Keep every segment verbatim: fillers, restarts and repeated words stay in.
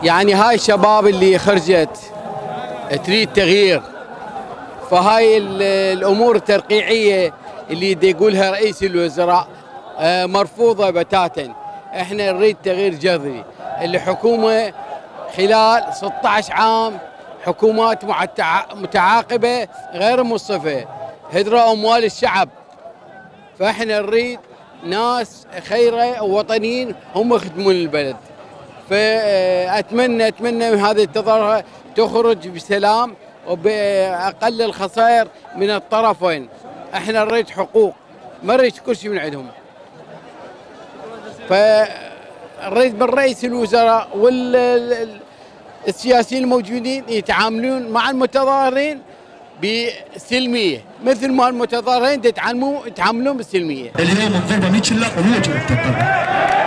يعني هاي الشباب اللي خرجت تريد تغيير، فهاي الامور الترقيعيه اللي دي يقولها رئيس الوزراء مرفوضه بتاتا. احنا نريد تغيير جذري. الحكومه خلال ستة عشر عام حكومات متعاقبه غير منصفه، هدروا اموال الشعب، فاحنا نريد ناس خيره ووطنيين هم يخدمون البلد. فاتمنى اتمنى من هذه التظاهره تخرج بسلام وباقل الخسائر من الطرفين. احنا نريد حقوق، ما نريد كل شيء من عندهم. فنريد من رئيس الوزراء والسياسيين الموجودين يتعاملون مع المتظاهرين بسلميه، مثل ما المتظاهرين يتعاملون بالسلميه. اليوم الضربه مية شله وموجه طبعا.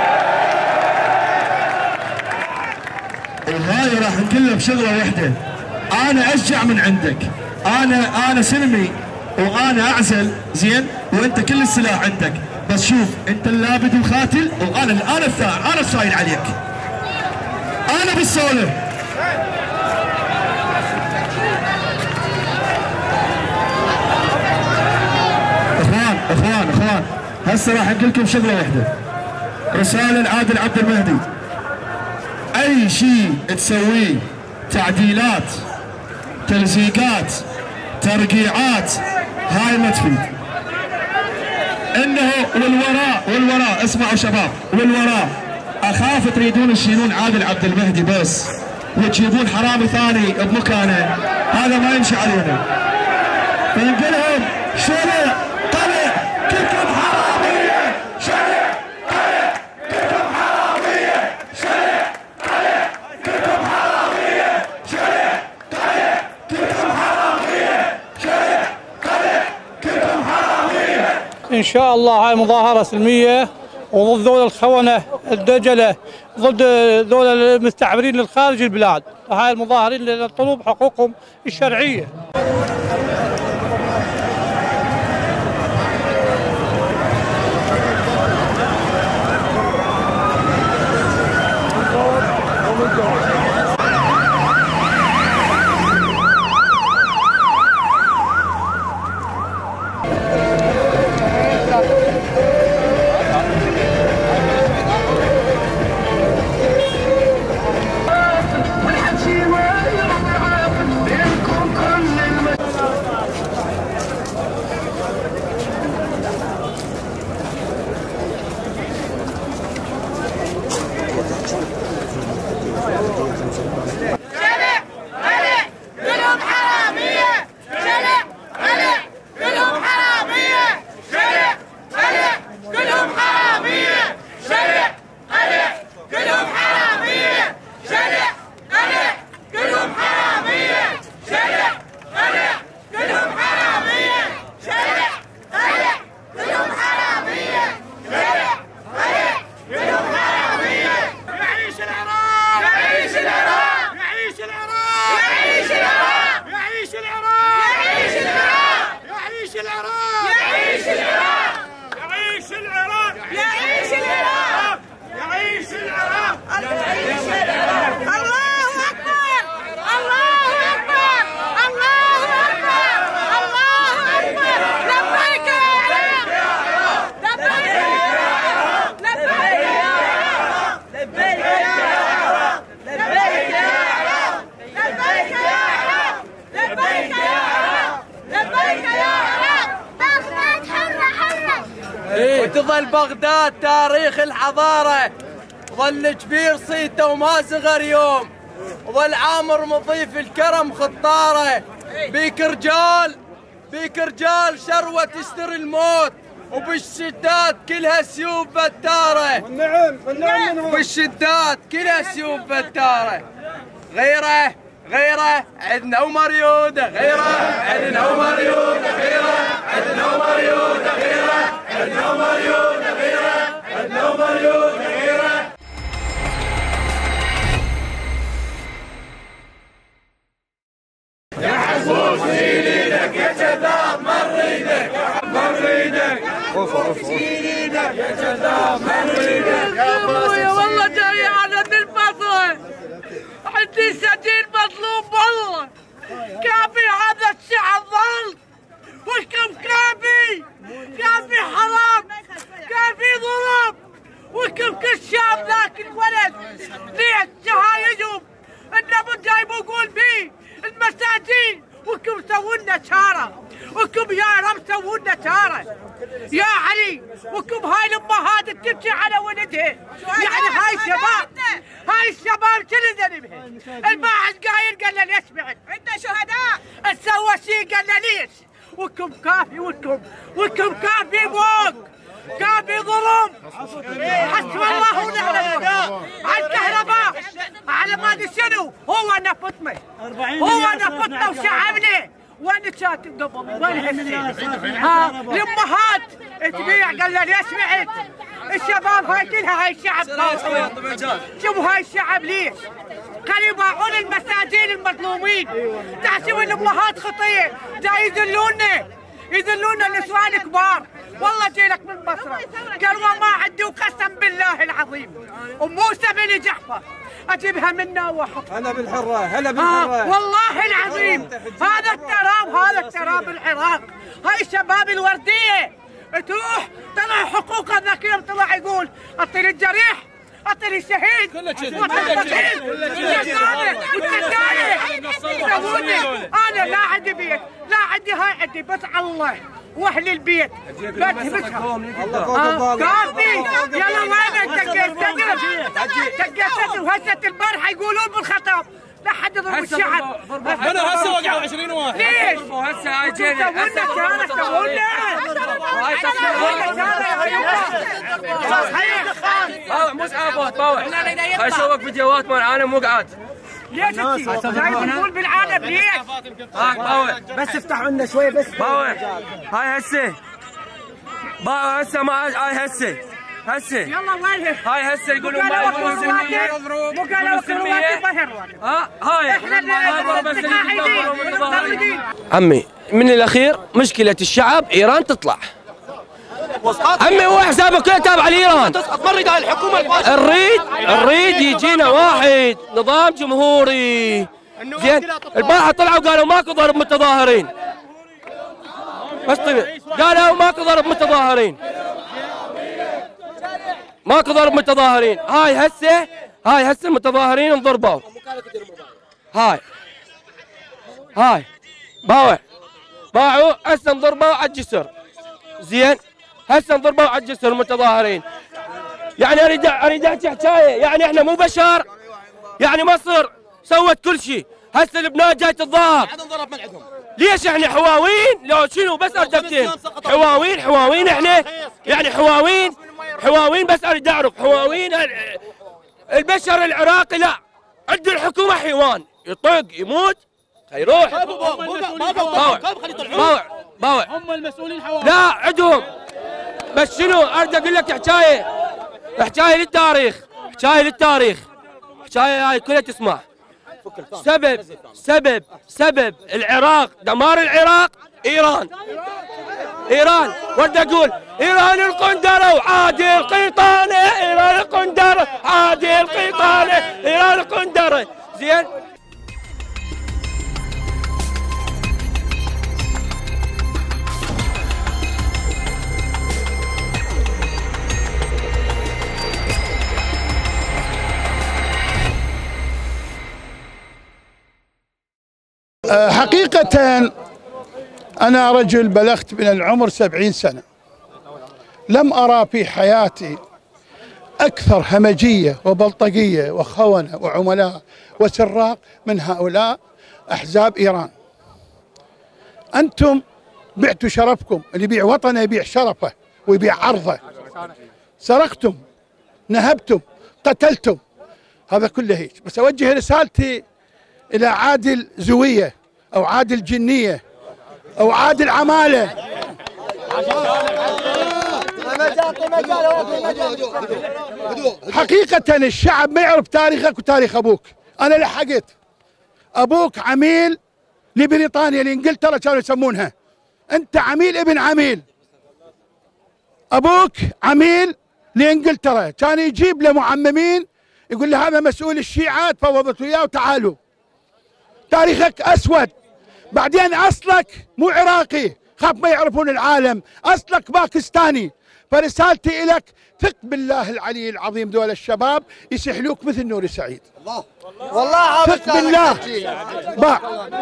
وهاي راح نقول له بشغله وحده، انا اشجع من عندك، انا انا سلمي وانا اعزل زين، وانت كل السلاح عندك، بس شوف انت اللابد وخاتل، وانا انا الثار، انا الصايل عليك، انا بالسولف. اخوان اخوان اخوان هسه راح اقول لكم شغله وحده، رساله لعادل عبد المهدي، اي شيء تسويه تعديلات تلزيقات ترقيعات هاي ما تفيد. انه والوراء والوراء اسمعوا شباب، والوراء اخاف تريدون تشيلون عادل عبد المهدي بس وتجيبون حرامي ثاني بمكانه، هذا ما يمشي علينا. فنقول لهم شرع طلع كلكم حراميه، شرع طلع كلكم حراميه، شرع طلع كلكم حراميه، شرع طلع كلكم حراميه، شرع طلع كلكم حراميه. ان شاء الله هاي مظاهره سلميه وضد ذول الخونه الدجله، ضد ذول المستعمرين للخارج البلاد. هاي المظاهرين لطلب حقوقهم الشرعيه. وتظل بغداد تاريخ الحضارة، ظل كبير صيته وما صغر يوم، وظل عامر مضيف الكرم خطاره، بيك رجال بيك رجال شروة تشتري الموت، وبالشدات كلها سيوف بتارة. والنعم والنعم بالشدات كلها سيوف بتارة. غيره غيره عندنا ومريوده، غيره عندنا ومريوده، غيره عندنا ومريوده، غيره عندنا ومريوده، غيره عندنا ومريوده، غيره. يا حسوس شيل ايدك يا كذاب، مر ايدك مر ايدك، شيل ايدك يا كذاب، مر ايدك. يا ابويا والله جاي على الفترة. عندي سجين مظلوم والله. كافي هذا الشعب ظل، وكم كافي كافي حرام، كافي ظلم، وكم كل شاب ذاك الولد ليش شهايدهم انه جايب يقول بيه المساجين، وكم سووا لنا شاره، وكم يا رب سووا لنا شاره يا علي، وكم هاي الامهات تبكي على ولدها. يعني هاي الشباب هاي الشباب شنو ذنبها؟ الباعث قايل قال له ليش بعد؟ عندنا شهداء. سوى شيء قال له ليش؟ وكم كافي وكم وكم كافي فوق، كافي ظلم. حسب الله ونعم الوكيل على الكهرباء، على ما ادري شنو، هو نفتنا هو نفتنا وشعبنا. وين كانت قبل؟ وين هسه؟ ها الامهات تبيع قال له ليش بعد؟ الشباب هاي كلها هاي الشعب شوفوا هاي الشعب ليش؟ كانوا يباعون المساجين المظلومين. تحسبوا الامهات خطيه، جاي يذلونا يذلونا النسوان الكبار. والله جيلك من مصر قالوا ما عندي، وقسم بالله العظيم وموسى بن جعفر اجيبها منا واحطها. هلا بالحره هلا بالحره. آه والله العظيم هذا التراب هذا التراب العراق. هاي الشباب الورديه تروح طلع حقوق الذكير، طلع يقول اعطي للجريح اعطي للشهيد كله كذب كله كذب. انا لا عندي بيت لا عندي هاي عندي بس الله واهل البيت بتهبسها. كافي يلا وين دقيت صدر دقيت صدر. وهسه البارحه يقولون بالخطاب لا حد يضرب الشعب. انا هسه وقعوا عشرين واحد. ليش؟ وهسه هاي جينا هسه سوونا باوع مو عابط باوع. هاي شوفك فيديوهات مال عالم وقعت. ليش انت جاي تقول بالعالم ليش؟ هاك باوع بس افتحوا لنا شوي بس. باوع هاي هسه باوع هسه ما هاي هسه هسه يلا وين هاي هسه يقولون ما يقولون سلميه مو قالوا كرواتي ظهر. ها هاي احنا اللي عمي من الاخير مشكله الشعب ايران تطلع. عمي هو حسابه كله تابع لايران. تسقط مريض هاي الحكومه الفاشله. نريد نريد يجينا واحد نظام جمهوري زين. البارحه طلعوا قالوا ماكو ضرب متظاهرين. بس طيب قالوا ماكو ضرب متظاهرين ماكو ضرب متظاهرين. هاي هسه هاي هسه المتظاهرين انضربوا. هاي هاي باوع باعوا هسه انضربوا على الجسر زين. هسه انضربوا على الجسر المتظاهرين. يعني اريد اريد احكي حكايه، يعني احنا مو بشر، يعني مصر سوت كل شيء. هسه لبنان جاي تتظاهر. ليش احنا حواوين؟ لو شنو بس اريد حواوين حواوين احنا يعني حواوين حواوين بس اريد اعرف حواوين. البشر العراقي لا عنده الحكومه حيوان يطق يموت يروح. باوع باوع باوع هم المسؤولين حوالي. لا عندهم. بس شنو اريد اقول لك حكايه حكايه للتاريخ حكايه للتاريخ حكايه هاي كلها تسمع. سبب سبب سبب العراق دمار العراق ايران. ايران ورد اقول ايران القندره وعادي القيطانه. ايران القندره عادي القيطانه. ايران القندره زين. حقيقة أنا رجل بلغت من العمر سبعين سنة، لم أرى في حياتي أكثر همجية وبلطجية وخونة وعملاء وسراق من هؤلاء أحزاب إيران. أنتم بعتوا شرفكم، اللي يبيع وطنه يبيع شرفه ويبيع عرضه. سرقتم، نهبتم، قتلتم، هذا كله هيك. بس أوجه رسالتي إلى عادل زوية أو عادل جنية أو عادل عمالة. حقيقة الشعب ما يعرف تاريخك وتاريخ أبوك. أنا لحقت أبوك عميل لبريطانيا لإنجلترا كانوا يسمونها، أنت عميل ابن عميل. أبوك عميل لإنجلترا كان يجيب له معممين يقول له هذا مسؤول الشيعة، تفاوضت وياه وتعالوا. تاريخك أسود. بعدين أصلك مو عراقي، خاف ما يعرفون العالم، أصلك باكستاني. فرسالتي إلك ثق بالله العلي العظيم، دول الشباب يسحلوك مثل نور سعيد. الله والله ثق بالله. با.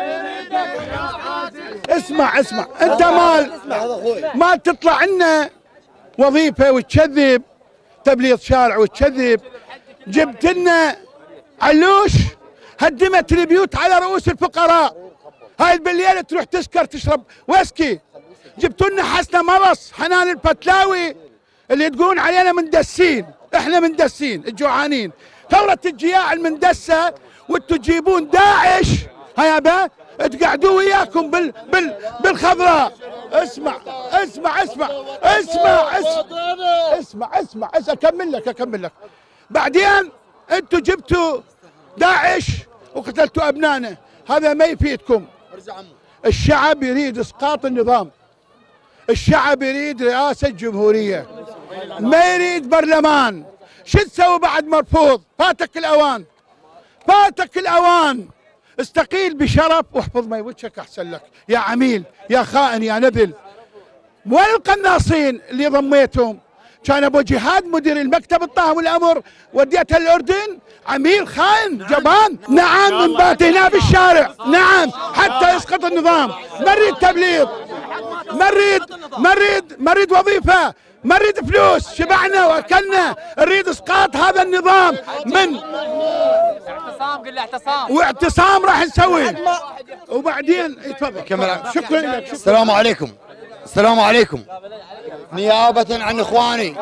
اسمع اسمع انت مال ما تطلع لنا وظيفه وتكذب، تبليط شارع وتكذب. جبت لنا علوش هدمت البيوت على رؤوس الفقراء، هاي بالليل تروح تسكر تشرب ويسكي. جبتوا لنا حسنه مرص، حنان الفتلاوي اللي تقولون علينا مندسين، احنا مندسين الجوعانين. ثورة الجياع المندسة وانتوا تجيبون داعش هيا با تقعدوا وياكم بال بال بالخضراء. اسمع اسمع اسمع اسمع اسمع اسمع اسمع اكمل لك اكمل لك. بعدين انتوا جبتوا داعش وقتلتوا ابنائنا، هذا ما يفيدكم. الشعب يريد اسقاط النظام، الشعب يريد رئاسة جمهورية، ما يريد برلمان. شو تسوي بعد مرفوض؟ فاتك الأوان، فاتك الأوان. استقيل بشرف واحفظ ما وجهك أحسن لك يا عميل يا خائن يا نبل. وين القناصين اللي ضميتهم؟ كان أبو جهاد مدير المكتب الطاهم الأمر وديته الأردن، عميل خائن جبان. نعم نبات هنا بالشارع، نعم حتى يسقط النظام. ما نريد تبليغ، ما نريد ما نريد ما نريد وظيفة، ما نريد فلوس، شبعنا واكلنا، نريد اسقاط هذا النظام من اعتصام. قل له اعتصام واعتصام راح نسوي. وبعدين تفضل. شكرا لك. السلام عليكم. السلام عليكم. نيابة عن اخواني.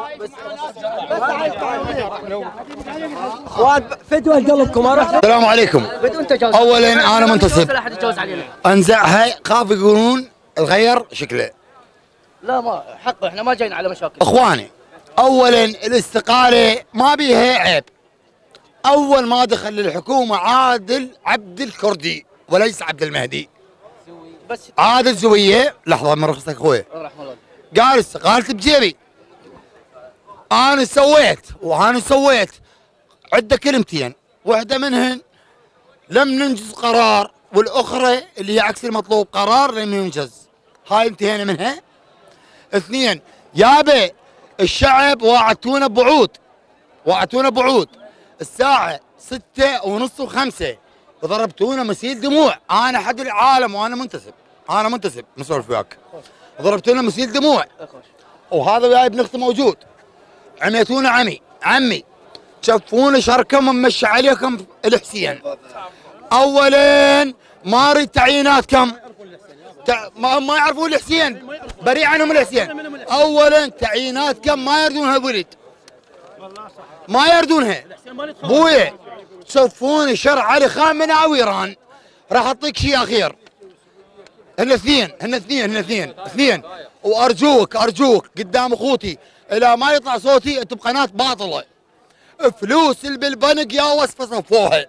اخوان فدوا قلبكم. السلام عليكم. اولا انا منتصب، انزعها خاف يقولون الغير شكله. لا ما حقه، احنا ما جايين على مشاكل. اخواني اولا الاستقالة ما بيها عيب. اول ما دخل الحكومة عادل عبد الكردي وليس عبد المهدي، بس عادل زوية. لحظة من رخصتك اخوي. قال استقالت بجيبي. انا سويت وانا سويت عدة كلمتين، واحدة منهن لم ننجز قرار، والاخرى اللي هي عكس المطلوب قرار لم ينجز، هاي انتهينا منها. اثنين يابا الشعب وعدتونا بوعود، وعدتونا بوعود. الساعة ستة ونص وخمسة ضربتونا مسيل دموع. انا حد العالم وانا منتسب، انا منتسب نسولف وياك. ضربتونا مسيل دموع، وهذا وياي ابن اختي موجود. عميتونا عمي عمي، شفونا شركه ممشي عليكم الحسين. اولا ما اريد تعييناتكم، تع... ما, ما يعرفون الحسين، بريء عنهم الحسين. اولا تعييناتكم ما يردونها ولد، ما يردونها. بويا شوفوني شرع علي خان من عويران. راح اعطيك شيء اخير. هن اثنين هن اثنين هن اثنين اثنين وارجوك ارجوك قدام اخوتي الى ما يطلع صوتي، انتم بقناه باطله. فلوس اللي بالبنك يا وصفه صفوها.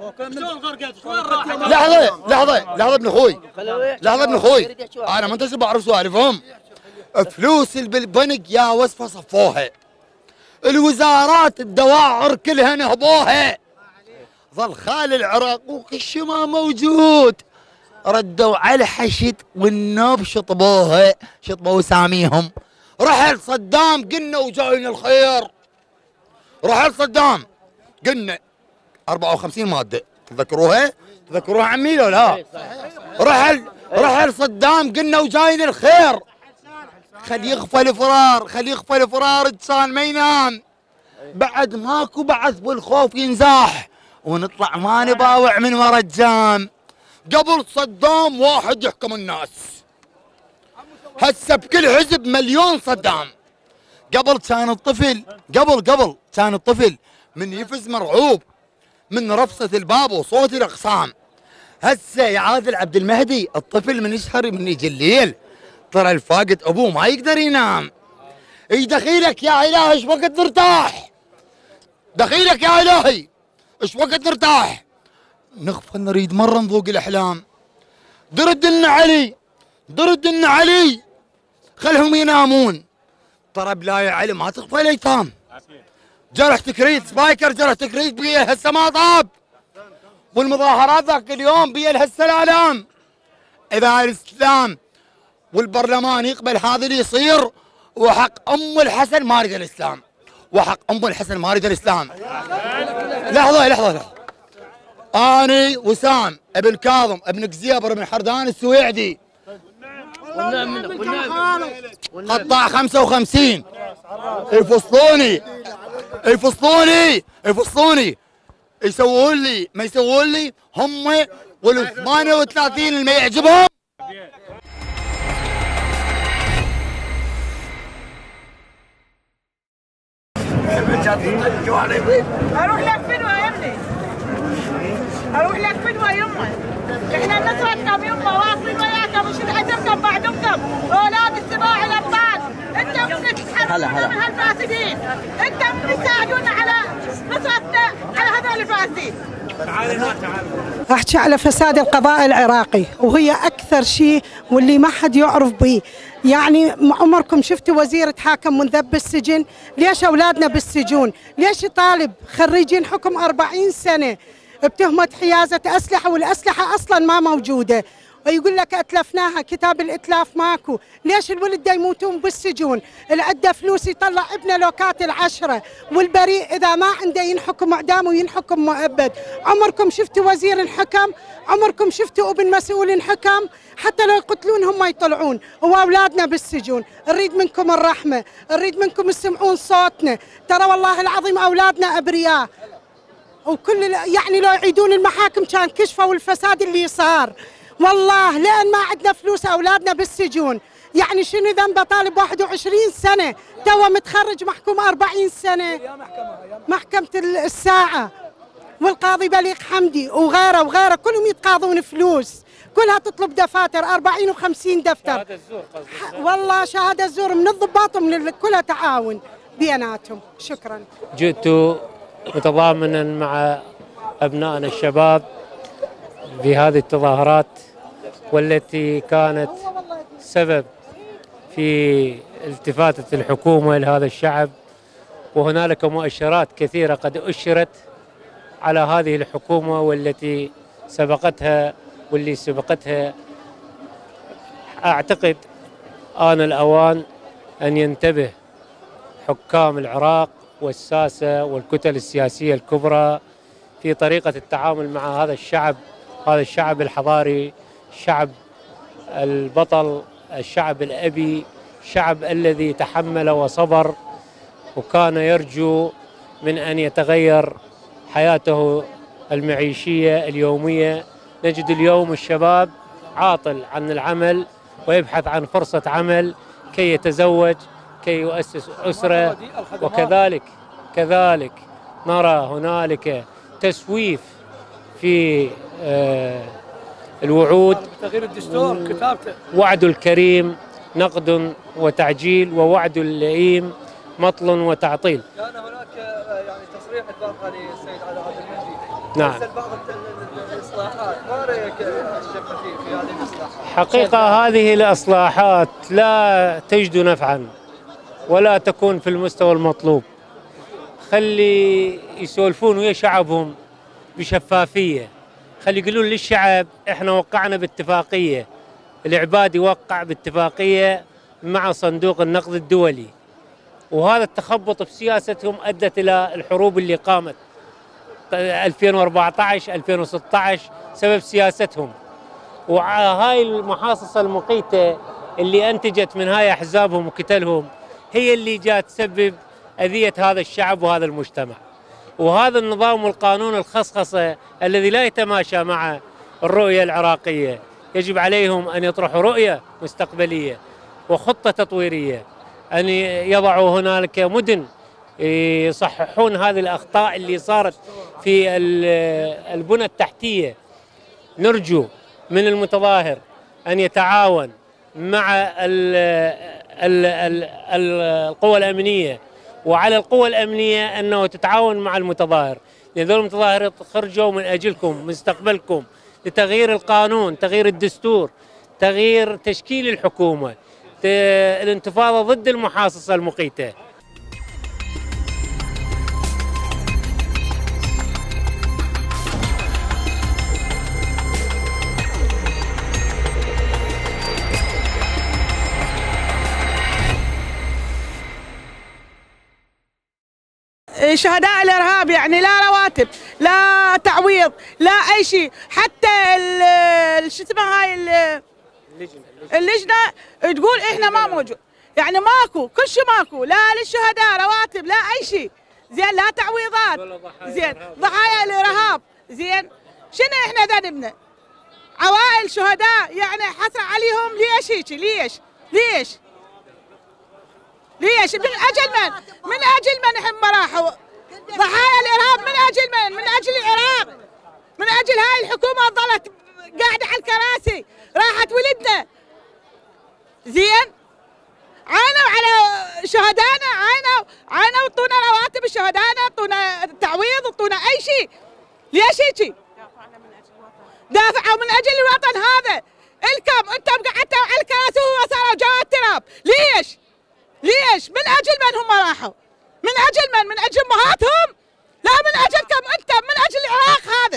لحظه لحظه لحظه ابن اخوي، لحظه ابن اخوي، انا منتسب اعرف سوالفهم. فلوس اللي بالبنك يا وصفه صفوها. الوزارات الدواعر كلها نهبوها. ظل خال العراق وكشما موجود، ردوا على الحشد والنوب شطبوها، شطبوا اساميهم. رحل صدام قلنا وجاينا الخير. رحل صدام قلنا أربعة وخمسين ماده، تذكروها؟ تذكروها عمي لو لا؟ رحل رحل صدام قلنا وجاينا الخير. خلي يغفى الفرار، خلي يغفى الفرار، انسان ما ينام. بعد ماكو بعث والخوف ينزاح، ونطلع ما نباوع من ورا الجام. قبل صدام واحد يحكم الناس، هسه بكل حزب مليون صدام. قبل كان الطفل قبل قبل كان الطفل من يفز مرعوب من رفصة الباب وصوت الأقسام. هسه يا عادل عبد المهدي الطفل من يسهر من يجي الليل، ترى الفاقد أبوه ما يقدر ينام. ايش دخيلك يا إلهي ايش وقت نرتاح؟ دخيلك يا إلهي ايش وقت نرتاح؟ نغفل نريد مرة نذوق الأحلام. درد لنا علي، درد لنا علي، خلهم ينامون. ترى بلا يا علي ما تغفى الأيتام، جرح تكريت سبايكر، جرح تكريت بيه هسه ما طاب، والمظاهرات ذاك اليوم بيه هسه الاعلام. اذا الاسلام والبرلمان يقبل هذا اللي يصير، وحق ام الحسن ما يريد الاسلام، وحق ام الحسن ما يريد الاسلام. لحظه لحظه لحظه اني وسام ابن كاظم ابن كزيبر ابن حردان السويعدي قطاع خمسة وخمسين يفصلوني يفصلوني يفصلوني يسوون لي ما يسوون لي هم وال ثمانية وثلاثين اللي ما يعجبهم. اروح لك فدوى يا ابني، اروح لك فدوى يمه. احنا نصرتكم يمه، واصلين وياكم وشو عزمكم بعدكم اولاد السباع الابطال. انت من تتحررون من هالفاسدين، انت من تساعدونا على نصرتنا على هذول الفاسدين. احكي على فساد القضاء العراقي، وهي اكثر شيء واللي ما حد يعرف به. يعني عمركم شفتوا وزير تحاكم منذب بالسجن؟ ليش اولادنا بالسجون؟ ليش طالب خريجين حكم أربعين سنه بتهمه حيازه اسلحه والاسلحه اصلا ما موجوده، ويقول لك اتلفناها، كتاب الاتلاف ماكو. ليش الولد دا يموتون بالسجون؟ اللي عنده فلوس يطلع ابنه لو كاتل عشرة، والبريء اذا ما عنده ينحكم اعدام وينحكم مؤبد. عمركم شفتوا وزير انحكم؟ عمركم شفتوا ابن مسؤول انحكم؟ حتى لو يقتلون هم يطلعون، واولادنا بالسجون. نريد منكم الرحمه، نريد منكم تسمعون صوتنا، ترى والله العظيم اولادنا ابرياء. وكل يعني لو يعيدون المحاكم كان كشفوا الفساد اللي صار. والله لأن ما عندنا فلوس أولادنا بالسجون. يعني شنو ذنبه طالب واحد وعشرين سنة تو متخرج محكوم أربعين سنة؟ محكمة الساعة والقاضي بليغ حمدي وغيره وغيره كلهم يتقاضون فلوس، كلها تطلب دفاتر أربعين وخمسين دفتر. شهادة الزور والله شهادة الزور من الضباط ومن كلها تعاون بيناتهم. شكرا. جئت متضامنا مع أبنائنا الشباب بهذه التظاهرات والتي كانت سبب في التفاتة الحكومة لهذا الشعب، وهنالك مؤشرات كثيرة قد أشرت على هذه الحكومة والتي سبقتها واللي سبقتها. أعتقد آن الأوان أن ينتبه حكام العراق والساسة والكتل السياسية الكبرى في طريقة التعامل مع هذا الشعب، هذا الشعب الحضاري، الشعب البطل، الشعب الأبي، الشعب الذي تحمل وصبر وكان يرجو من أن يتغير حياته المعيشية اليومية. نجد اليوم الشباب عاطل عن العمل ويبحث عن فرصة عمل كي يتزوج، كي يؤسس أسرة، وكذلك كذلك نرى هنالك تسويف في الوعود. تغيير الدستور كتابته وعد الكريم نقد وتعجيل، ووعد اللئيم مطل وتعطيل. كان هناك يعني تصريح البارقة للسيد علي عبد المجيد. نعم. بعض الإصلاحات، ما رأيك الشيخ في هذه الإصلاحات؟ حقيقة هذه الإصلاحات لا تجد نفعا ولا تكون في المستوى المطلوب. خلي يسولفون ويا شعبهم بشفافية، خلي يقولون للشعب احنا وقعنا باتفاقية، العباد يوقع باتفاقية مع صندوق النقد الدولي، وهذا التخبط بسياستهم أدت إلى الحروب اللي قامت ألفين وأربعة عشر ألفين وستة عشر سبب سياستهم. وهاي المحاصصة المقيتة اللي أنتجت من هاي أحزابهم وكتلهم هي اللي جات تسبب أذية هذا الشعب وهذا المجتمع. وهذا النظام والقانون الخصخصة الذي لا يتماشى مع الرؤية العراقية، يجب عليهم أن يطرحوا رؤية مستقبلية وخطة تطويرية، أن يضعوا هنالك مدن يصححون هذه الأخطاء اللي صارت في البنى التحتية. نرجو من المتظاهر أن يتعاون مع القوى الأمنية، وعلى القوى الأمنية أنه تتعاون مع المتظاهر، لأن ذول المتظاهرين خرجوا من أجلكم، مستقبلكم، لتغيير القانون، تغيير الدستور، تغيير تشكيل الحكومة، الانتفاضة ضد المحاصصة المقيتة. شهداء الارهاب، يعني لا رواتب لا تعويض لا اي شيء. حتى شو اسمها هاي اللجنه تقول احنا ما موجود، يعني ماكو كل شيء ماكو، لا للشهداء رواتب لا اي شيء، زين لا تعويضات، زين ضحايا الارهاب، زين شنو احنا ذنبنا؟ عوائل شهداء يعني حسرة عليهم، ليش هيك؟ ليش؟ ليش؟ ليش؟ من اجل من؟ من اجل من هم راحوا؟ ضحايا الارهاب من اجل من؟ من اجل العراق، من اجل هاي الحكومه ظلت قاعده على الكراسي، راحت ولدنا. زين؟ عانوا على شهدائنا، عانوا عانوا اعطونا رواتب شهدائنا، اعطونا تعويض، اعطونا اي شيء. ليش هيك؟ دافعوا من اجل الوطن هذا. الكم انتم قعدتوا على الكراسي وهو صاروا جوات تراب، ليش؟ ليش؟ من اجل من هم راحوا؟ من اجل من؟ من اجل امهاتهم؟ لا من اجلكم انتم، من اجل العراق هذا.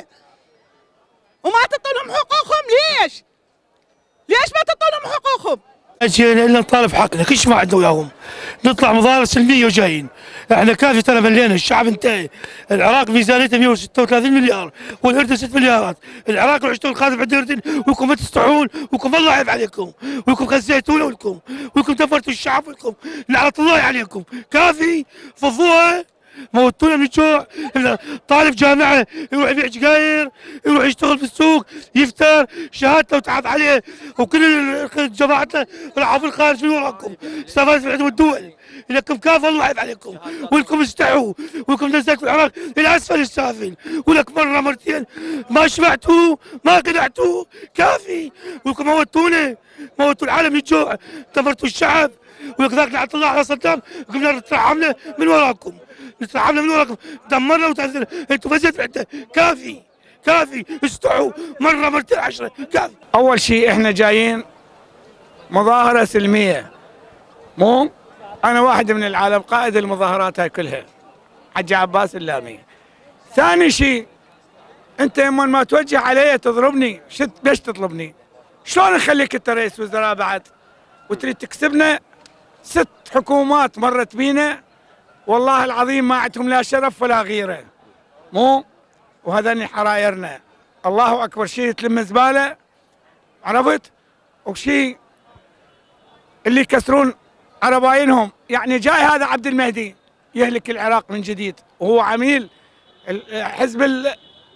وما تعطونهم حقوقهم، ليش؟ ليش ما تعطونهم حقوقهم؟ جينا الا نطالب حقنا، كل شيء ما عندنا وياهم. نطلع مظاهره سلميه وجايين، احنا كافي ترى ملينا، الشعب انتهى. العراق ميزانيته مئة وستة وثلاثين مليار والاردن ست مليارات، العراق العشتون الخادم عند الاردن ويكم ما تستحون، ويكم الله يعيب عليكم، ويكم خزيتونا ولكم، ويكم دفرتوا الشعب ولكم، لعنة الله عليكم، كافي فضوها. موتونا من الجوع. طالب جامعه يروح يبيع سجاير، يروح يشتغل في السوق، يفتر، شهادته وتعب عليه، وكل جماعتنا راحوا في الخارج من وراكم، استفادت من عندهم الدول، لكم كافه الله يعيب عليكم، ولكم استحوا، ولكم نزلت في العراق الى اسفل السافل، ولك مره مرتين ما شبعتوا، ما قنعتوا، كافي، ولكم موتونا، موتوا العالم من الجوع، دمرتوا الشعب، ولك ذاك لعنة الله على صدام، قمنا نترحمنا من وراكم. نترحمنا من وراكم، دمرنا وتعذرنا، انتم فزت عندنا، كافي كافي، استحوا مره مرتين عشره، كافي. اول شيء احنا جايين مظاهره سلميه، مو انا واحد من العالم قائد المظاهرات هاي كلها، حجي عباس اللامي. ثاني شيء انت يوم ما توجه علي تضربني، شت ليش تطلبني؟ شلون نخليك انت رئيس وزراء بعد وتريد تكسبنا؟ ست حكومات مرت بينا والله العظيم ما عندهم لا شرف ولا غيره، مو وهذني حرايرنا. الله اكبر، شيء تلم زباله، عرفت؟ وشيء اللي يكسرون عرباينهم، يعني جاي هذا عبد المهدي يهلك العراق من جديد، وهو عميل حزب ال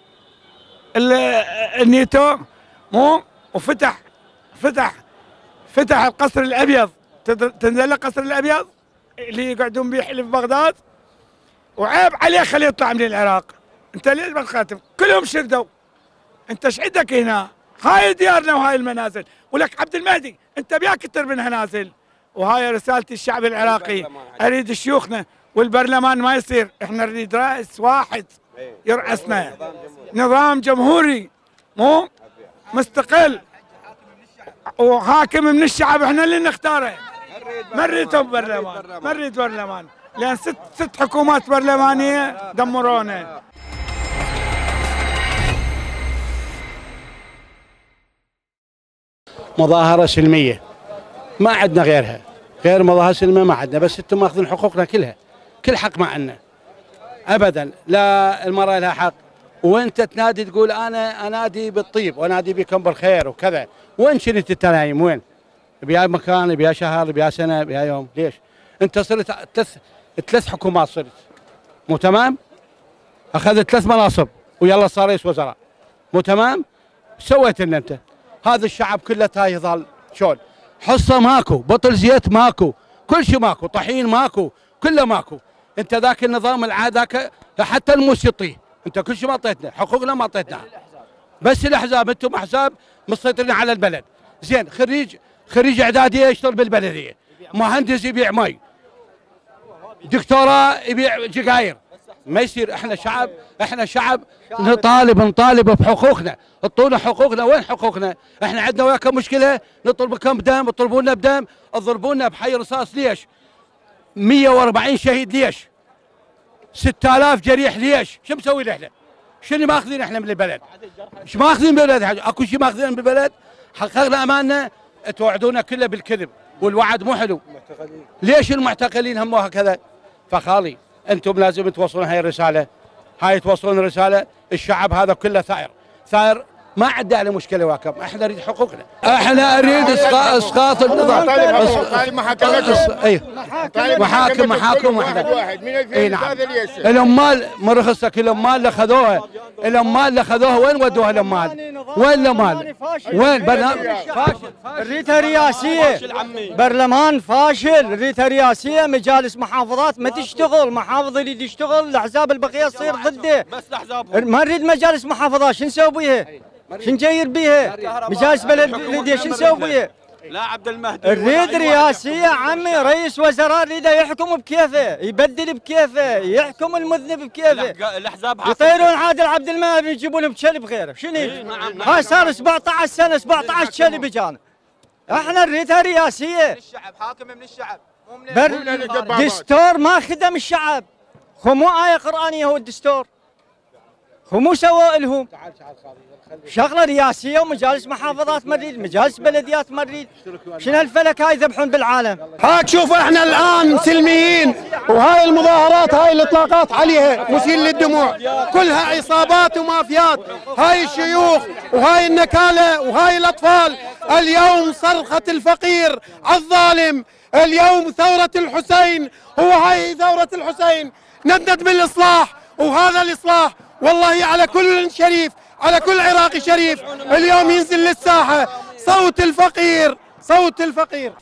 ال النيتو، مو وفتح فتح فتح القصر الابيض، تنزل له قصر الابيض اللي يقعدون بيه في بغداد، وعيب عليه خليه يطلع من العراق. انت ليش ما تخاتم؟ كلهم شردوا، انت ايش عندك هنا؟ هاي ديارنا وهاي المنازل، ولك عبد المهدي انت بياك كثر منها نازل. وهاي رسالتي الشعب العراقي، اريد شيوخنا والبرلمان ما يصير، احنا نريد رئيس واحد يرأسنا، نظام جمهوري مو مستقل وحاكم من الشعب، احنا اللي نختاره. ما نريد برلمان، ما نريد برلمان، لان ست ست حكومات برلمانيه دمرونا. مظاهره سلميه ما عندنا غيرها، غير مظاهره سلميه ما عندنا، بس انتم ماخذين حقوقنا كلها، كل حق ما عندنا ابدا. لا المراه لها حق، وانت تنادي تقول انا انادي بالطيب وانادي بكم بالخير وكذا، وين شريت التنايم؟ وين؟ بيا مكان، بيا شهر، بيا سنه، بيا يوم، ليش؟ انت صرت ثلاث ثلاث حكومات صرت، مو تمام؟ اخذت ثلاث مناصب ويلا صار رئيس وزراء، مو تمام؟ سويت لنا انت؟ هذا الشعب كله تايه ظل شلون؟ حصه ماكو، بطل زيت ماكو، كل شيء ماكو، طحين ماكو، كله ماكو. انت ذاك النظام العاد ذاك حتى الموس يطيه، انت كل شيء ما اعطيتنا، حقوقنا ما اعطيتنا. بس الاحزاب، انتم احزاب مسيطرين على البلد. زين خريج خريج اعداديه يشتغل بالبلديه، مهندس يبيع مي، دكتوراه يبيع سجاير، ما يصير. احنا شعب، احنا شعب نطالب نطالب بحقوقنا، اعطونا حقوقنا. وين حقوقنا؟ احنا عندنا وياكم مشكله، نطلبكم بدم، تطلبونا بدم، تضربونا بحي رصاص، ليش؟ مئة وأربعين شهيد، ليش؟ ستة آلاف جريح، ليش؟ شو مسوي احنا؟ شنو ماخذين احنا من البلد؟ مش ماخذين بالبلد حاجه، اكو شيء ماخذين بالبلد؟ حققنا اماننا، توعدونا كله بالكذب، والوعد مو حلو. ليش المعتقلين هم هكذا؟ فخالي انتم لازم توصلون هاي الرساله، هاي توصلون الرساله. الشعب هذا كله ثائر ثائر، ما عندنا على مشكله وياكم، احنا نريد حقوقنا. احنا نريد اسقاط اسقاط النظام. اي محاكم محاكم احنا. اي نعم. العمال مرخصك، العمال اللي اخذوها، العمال اللي اخذوها وين ودوها العمال؟ وين العمال؟ وين برنامج فاشل؟ الريتها رئاسيه، برلمان فاشل، الريتها رئاسيه، مجالس محافظات ما تشتغل، محافظ اللي يشتغل الاحزاب البقيه تصير ضده. بس الاحزاب ما نريد مجالس محافظات، شو نسوي بيها؟ شو نجير بيها؟ مجالس بلديه شو نسوي بيها؟ لا عبد المهدي نريد رئاسيه عمي، رئيس وزراء نريده يحكم بكيفه، يبدل بكيفه، يحكم المذنب بكيفه. الاحزاب يطيرون عادل عبد المهدي يجيبون بكلب غيره، شنو؟ هاي صار سبعة عشر سنه، سبعة عشر كلب جانا. احنا نريدها رئاسيه. الشعب حاكم من الشعب، مو من بر... دستور ما خدم الشعب، هو مو آية قرآنية، هو الدستور. هو مو سوى لهم شغله رئاسيه ومجالس محافظات مريد، مجالس بلديات مريد. شنو هالفلك هاي يذبحون بالعالم؟ هاك شوف احنا الان سلميين، وهاي المظاهرات هاي الاطلاقات عليها مثير للدموع، كلها عصابات ومافيات. هاي الشيوخ وهاي النكاله وهاي الاطفال. اليوم صرخه الفقير الظالم، اليوم ثوره الحسين، هو هاي ثوره الحسين. ندد بالاصلاح، وهذا الاصلاح والله على كل شريف، على كل عراقي شريف اليوم ينزل للساحة. صوت الفقير، صوت الفقير.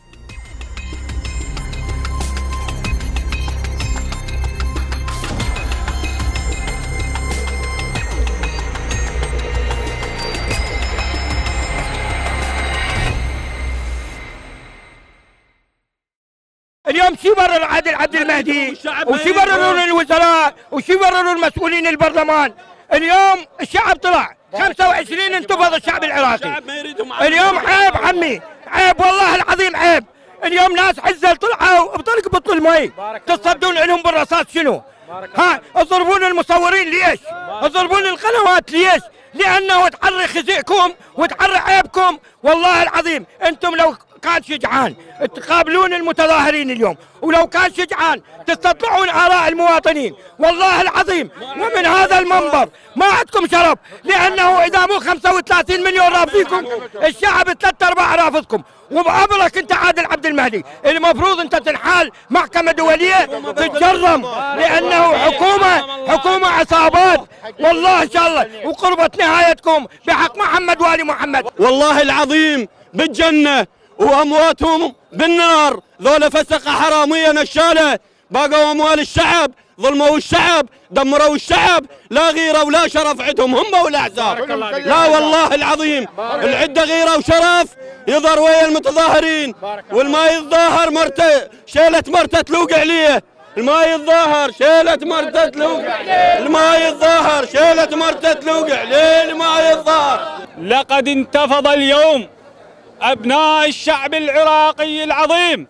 اليوم شو يبرر عادل عبد المهدي؟ وشو يبررون الوزراء؟ وشو يبررون المسؤولين البرلمان؟ اليوم الشعب طلع خمسة وعشرين انتفض الشعب العراقي. اليوم عيب عمي، عيب والله العظيم عيب. اليوم ناس عزل طلعوا بطريق بطل المي، تصدون لهم بالرصاص شنو؟ ها تضربون المصورين ليش؟ تضربون القنوات ليش؟ لانه تعري خزيكم وتعري عيبكم. والله العظيم انتم لو كان شجعان تقابلون المتظاهرين اليوم، ولو كان شجعان تستطلعون آراء المواطنين، والله العظيم ومن هذا المنبر ما عندكم شرف، لأنه إذا مو خمسة وثلاثين مليون رافضيكم الشعب ثلاثة أرباع رافضكم. وبأمرك أنت عادل عبد المهدي المفروض أنت تنحال محكمة دولية تتجرم، لأنه حكومة حكومة عصابات والله إن شاء الله، وقربت نهايتكم بحق محمد وآل محمد. والله العظيم بالجنة وأمواتهم بالنار. ذولا فسقة حرامية نشالة، باقوا أموال الشعب، ظلموا الشعب، دمروا الشعب، لا غيرة ولا شرف عندهم هم والأحزاب. لا والله العظيم العدة غيرة وشرف يظهر ويا المتظاهرين، والما يتظاهر مرته شيلة مرته تلوق عليه. الما يتظاهر شيلة مرته تلوق عليه، الما يتظاهر شيلة مرته تلوق عليه، الما يتظاهر. لقد انتفض اليوم أبناء الشعب العراقي العظيم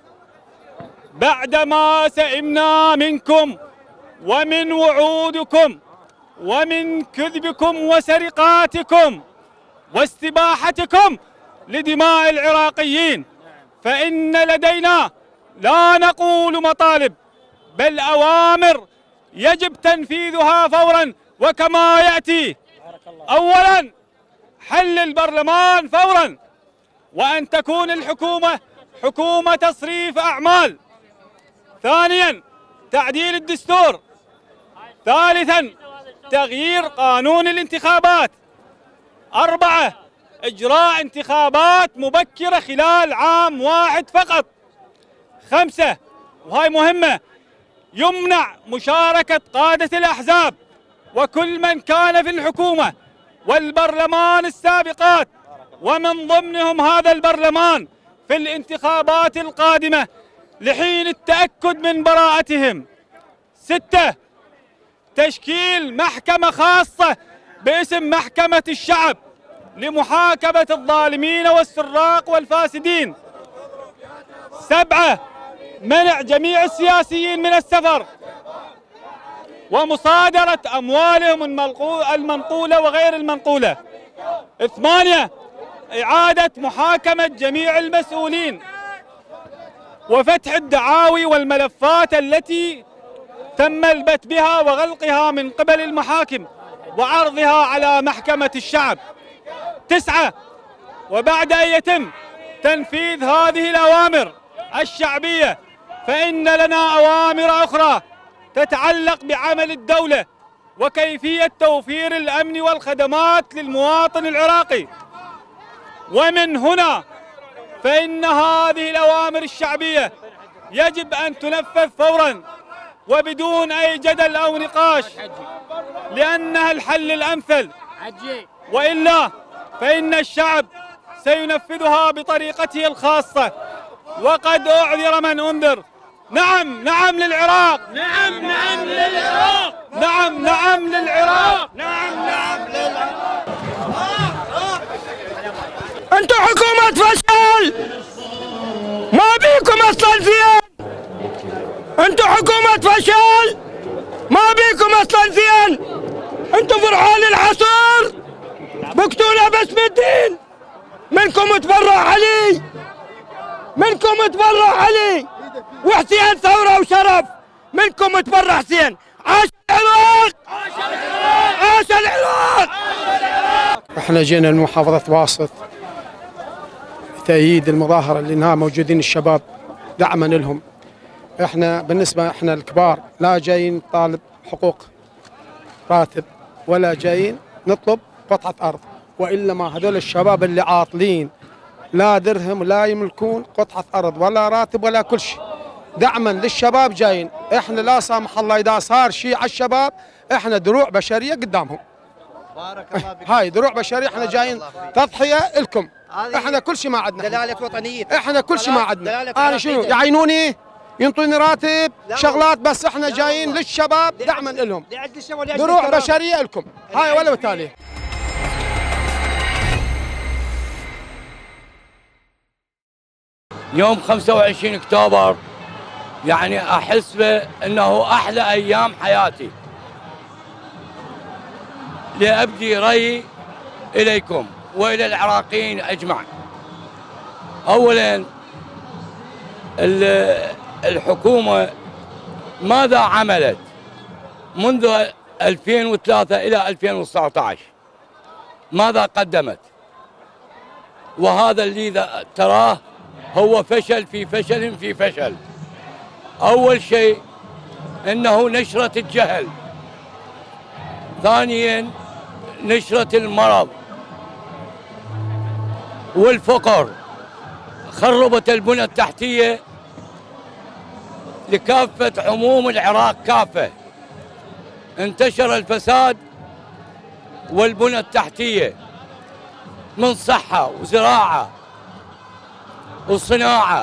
بعدما سئمنا منكم ومن وعودكم ومن كذبكم وسرقاتكم واستباحتكم لدماء العراقيين. فإن لدينا لا نقول مطالب بل أوامر يجب تنفيذها فورا وكما يأتي. أولا حل البرلمان فورا، وأن تكون الحكومة حكومة تصريف أعمال. ثانيا تعديل الدستور. ثالثا تغيير قانون الانتخابات. أربعة إجراء انتخابات مبكرة خلال عام واحد فقط. خمسة وهاي مهمة، يمنع مشاركة قادة الأحزاب وكل من كان في الحكومة والبرلمان السابقات ومن ضمنهم هذا البرلمان في الانتخابات القادمة لحين التأكد من براءتهم. ستة تشكيل محكمة خاصة باسم محكمة الشعب لمحاكمة الظالمين والسراق والفاسدين. سبعة منع جميع السياسيين من السفر ومصادرة أموالهم المنقولة وغير المنقولة. ثمانية إعادة محاكمة جميع المسؤولين وفتح الدعاوي والملفات التي تم البت بها وغلقها من قبل المحاكم وعرضها على محكمة الشعب. تسعة، وبعد أن يتم تنفيذ هذه الأوامر الشعبية فإن لنا أوامر أخرى تتعلق بعمل الدولة وكيفية توفير الأمن والخدمات للمواطن العراقي. ومن هنا فإن هذه الأوامر الشعبية يجب أن تنفذ فوراً وبدون أي جدل أو نقاش، لأنها الحل الأمثل، وإلا فإن الشعب سينفذها بطريقته الخاصة. وقد أعذر من أنذر. نعم نعم للعراق، نعم نعم للعراق، نعم نعم للعراق، نعم نعم للعراق. انتوا حكومة فشل، ما بيكم اصلا زين. انتوا حكومة فشل، ما بيكم اصلا زين. انتوا فرعون العصر، بقتونا بس بالدين. منكم تبرع علي، منكم تبرع علي وحسين ثورة وشرف. منكم تبرع حسين. عاش العراق، عاش العراق. احنا جينا من محافظة واسط تأييد المظاهرة لأنها موجودين الشباب دعما لهم. احنا بالنسبة احنا الكبار لا جايين نطالب حقوق راتب ولا جايين نطلب قطعة أرض، وإلا ما هذول الشباب اللي عاطلين لا درهم لا يملكون قطعة أرض ولا راتب ولا كل شيء. دعما للشباب جايين. احنا لا سامح الله إذا صار شيء على الشباب احنا دروع بشرية قدامهم. بارك الله بك. هاي دروع بشرية، احنا جايين تضحية لكم. احنا كل شيء ما عندنا. دلالة وطنية. احنا كل شيء ما عندنا. انا شنو يعينوني؟ ينطوني راتب شغلات، بس احنا جايين للشباب دعما لهم. دروع بشرية لكم. هاي ولا بالتالي. يوم خمسة وعشرين أكتوبر يعني أحس أنه أحلى أيام حياتي. لأبدي رأيي إليكم وإلى العراقيين أجمع. أولاً الحكومة ماذا عملت منذ ألفين وثلاثة إلى ألفين وتسعة عشر؟ ماذا قدمت؟ وهذا اللي تراه هو فشل في فشل في فشل. أول شيء أنه نشرة الجهل، ثانياً نشرة المرض والفقر، خربت البنى التحتية لكافة عموم العراق كافة، انتشر الفساد والبنى التحتية من صحة وزراعة وصناعة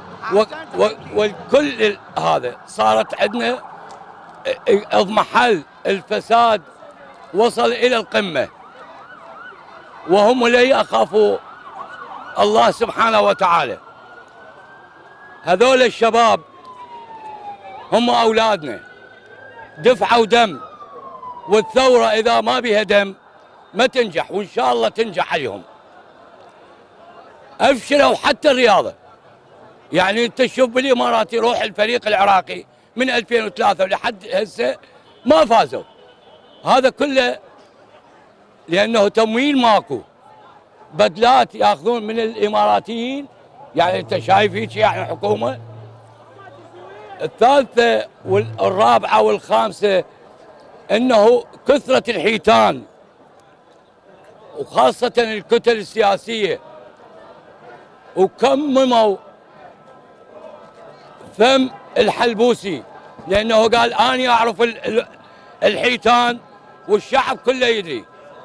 والكل هذا صارت عندنا اضمحل الفساد وصل إلى القمة، وهم لا يخافوا الله سبحانه وتعالى. هذول الشباب هم أولادنا، دفعوا دم، والثورة إذا ما بها دم ما تنجح، وإن شاء الله تنجح عليهم. أفشلوا حتى الرياضة، يعني أنت تشوف بالإمارات يروح الفريق العراقي من ألفين وثلاثة لحد هسه ما فازوا. هذا كله لأنه تمويل ماكو، بدلات ياخذون من الإماراتيين. يعني أنت شايف هيك يعني حكومة. الثالثة والرابعة والخامسة أنه كثرة الحيتان وخاصة الكتل السياسية، وكمموا فم الحلبوسي لأنه قال أنا أعرف الحيتان والشعب كله يدري،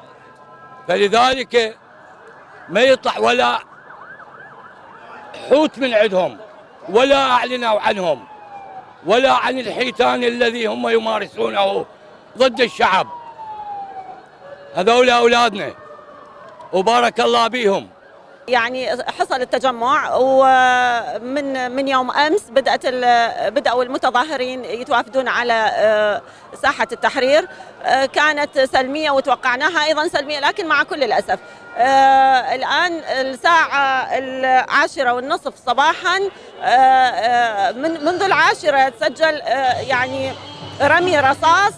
فلذلك ما يطلع ولا حوت من عندهم ولا أعلنوا عنهم ولا عن الحيتان الذي هم يمارسونه ضد الشعب. هذول أولادنا وبارك الله بيهم. يعني حصل التجمع، ومن من يوم امس بدات بداوا المتظاهرين يتوافدون على ساحه التحرير. كانت سلميه وتوقعناها ايضا سلميه، لكن مع كل الاسف الان الساعه العاشره والنصف صباحا من منذ العاشره تسجل يعني رمي رصاص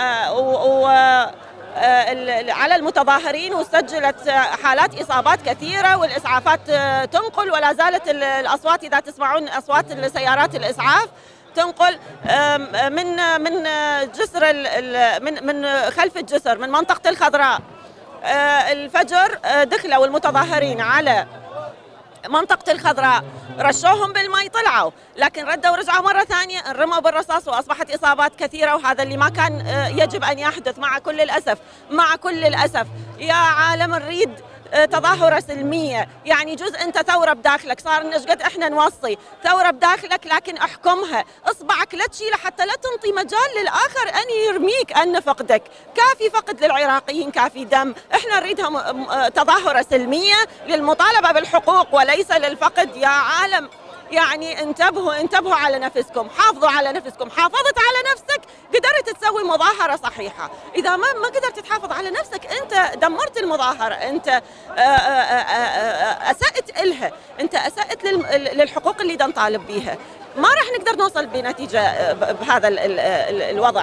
على المتظاهرين، وسجلت حالات إصابات كثيرة والإسعافات تنقل، ولا زالت الأصوات إذا تسمعون أصوات السيارات الإسعاف تنقل من من جسر من من خلف الجسر من منطقة الخضراء. الفجر دخلوا المتظاهرين على منطقة الخضراء، رشوهم بالماء طلعوا، لكن ردوا ورجعوا مرة ثانية انرموا بالرصاص وأصبحت إصابات كثيرة، وهذا اللي ما كان يجب أن يحدث مع كل الأسف. مع كل الأسف يا عالم نريد تظاهرة سلمية، يعني جزء أنت ثورة بداخلك، صار لنا قد إحنا نوصي ثورة بداخلك، لكن احكمها، إصبعك لا تشيله حتى لا تنطي مجال للآخر أن يرميك، أن نفقدك. كافي فقد للعراقيين، كافي دم. إحنا نريدها تظاهرة سلمية للمطالبة بالحقوق وليس للفقد. يا عالم يعني انتبهوا انتبهوا على نفسكم، حافظوا على نفسكم. حافظت على نفسك قدرت تسوي مظاهرة صحيحة، إذا ما ما قدرت تحافظ على نفسك أنت دمرت المظاهرة، أنت أسأت إلها، أنت أسأت للحقوق اللي نطالب بيها. ما راح نقدر نوصل بنتيجة بهذا الوضع.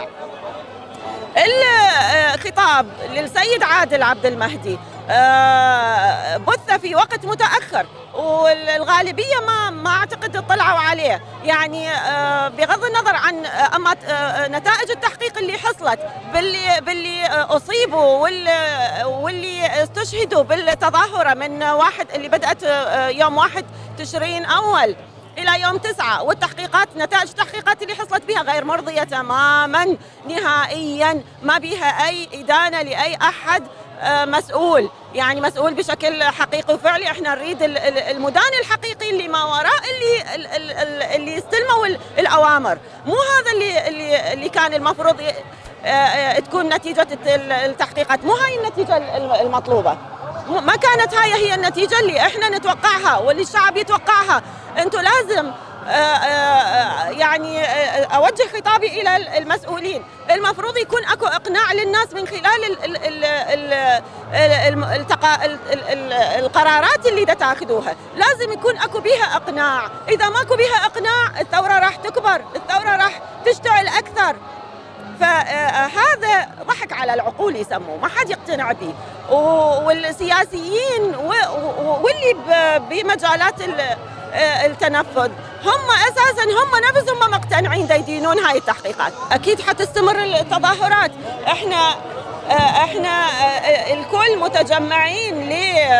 الخطاب للسيد عادل عبد المهدي بث في وقت متأخر، والغالبية ما ما أعتقد اطلعوا عليه، يعني بغض النظر عن أما نتائج التحقيق اللي حصلت باللي باللي أصيبوا واللي واللي استشهدوا بالتظاهرة من واحد اللي بدأت يوم واحد تشرين أول إلى يوم تسعة، والتحقيقات نتائج التحقيقات اللي حصلت بها غير مرضية تماما نهائيا، ما بها أي إدانة لأي أحد مسؤول، يعني مسؤول بشكل حقيقي وفعلي. احنا نريد المدان الحقيقي اللي ما وراء اللي اللي يستلموا الأوامر، مو هذا اللي اللي اللي كان المفروض تكون نتيجة التحقيقات، مو هاي النتيجة المطلوبة، ما كانت هاي هي النتيجة اللي احنا نتوقعها واللي الشعب يتوقعها. انتم لازم يعني اوجه خطابي الى المسؤولين، المفروض يكون اكو اقناع للناس من خلال القرارات اللي تاخذوها، لازم يكون اكو بيها اقناع. اذا ماكو بيها اقناع الثوره راح تكبر، الثوره راح تشتعل اكثر. فهذا ضحك على العقول يسموه، ما حد يقتنع به، والسياسيين واللي بمجالات التنفذ هم اساسا هم نفسهم ما مقتنعين دا يدينون هاي التحقيقات. اكيد حتستمر التظاهرات، احنا احنا الكل متجمعين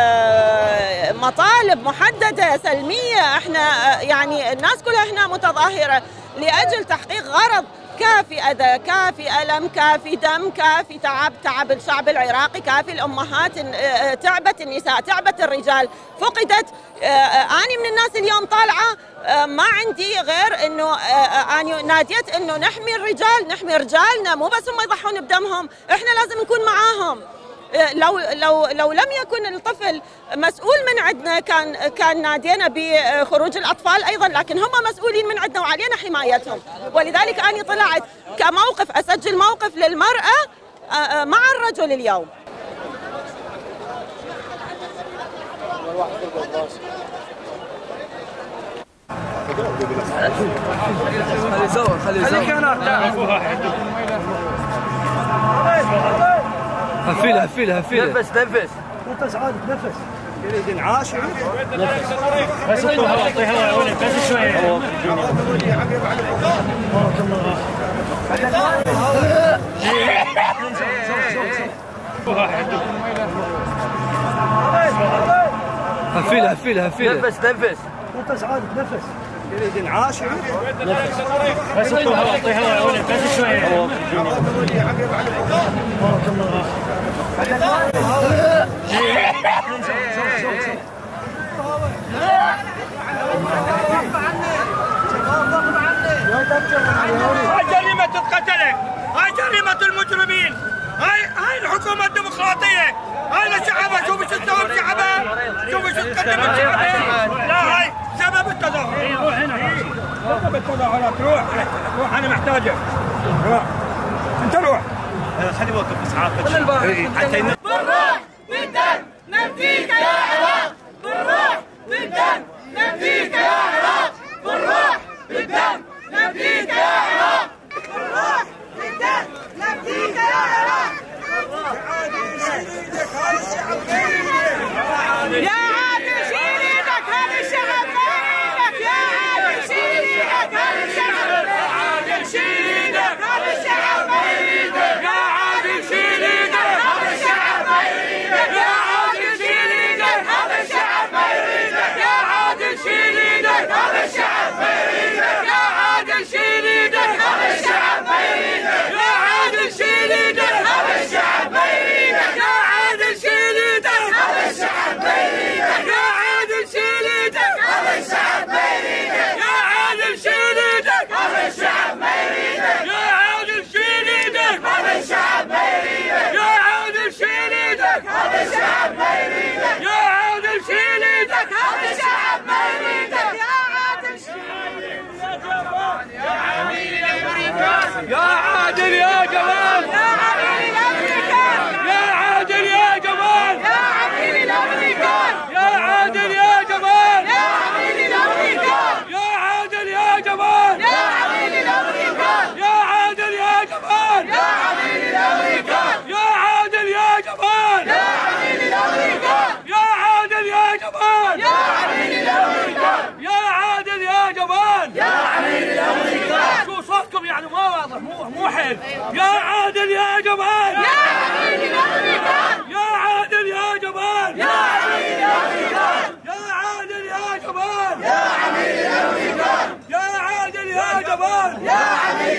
لمطالب محدده سلميه، احنا يعني الناس كلها هنا متظاهره لاجل تحقيق غرض، كافي أذى، كافي ألم، كافي دم، كافي تعب، تعب الشعب العراقي، كافي الأمهات، تعبت النساء، تعبت الرجال، فقدت. أنا من الناس اليوم طالعة ما عندي غير إنه أنا ناديت إنه نحمي الرجال، نحمي رجالنا، مو بس هم يضحون بدمهم، إحنا لازم نكون معاهم. لو لو لو لم يكن الطفل مسؤول من عندنا كان كان نادينا بخروج الاطفال ايضا، لكن هم مسؤولين من عندنا وعلينا حمايتهم، ولذلك انا طلعت كموقف اسجل موقف للمراه مع الرجل اليوم. خلي يصور خلي يصور هفيله هفيله هفيله نفس نفس نفس عادي نفس يريد انعاش نفس بس اعطيه هواء اعطيه هواء بس شويه هفيله هفيله هفيله نفس نفس نفس عادي نفس يريد انعاش نفس بس اعطيه هواء اعطيه هواء بس شويه هاي جريمة القتلة، هاي جريمة المجرمين، هاي هاي الحكومة الديمقراطية، هاي شعبها شوفوا شو تسوي بشعبها، شوفوا شو تقدم بشعبها، لا هاي سبب التظاهر. روح هنا سبب التظاهرات، روح روح أنا محتاجك، روح أنت روح. خلي وقف بس عاقل. بالروح بالدم نفديك يا عراق، بالروح بالدم نفديك يا عراق، بالروح بالدم نفديك يا عراق، بالروح الحسين. يا عادل يا جمال، يا عميد الأمريكان، يا عادل يا جمال، يا عميد الأمريكان، يا عادل يا جمال، يا عميد الأمريكان، يا عادل يا جمال، يا عميد